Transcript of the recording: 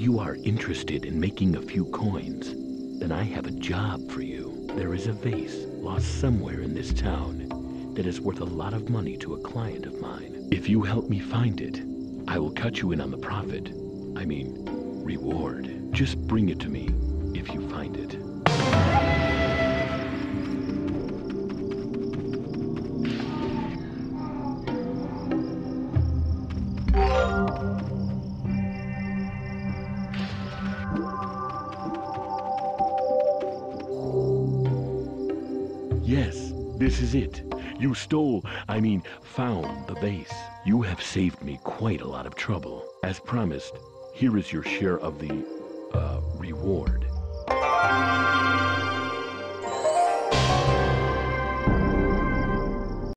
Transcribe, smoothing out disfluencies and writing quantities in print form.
you are interested in making a few coins, then I have a job for you. There is a vase lost somewhere in this town that is worth a lot of money to a client of mine. If you help me find it, I will cut you in on the profit. I mean, reward. Just bring it to me if you find it. Yes, this is it. You found the vase. You have saved me quite a lot of trouble. As promised, here is your share of the, reward.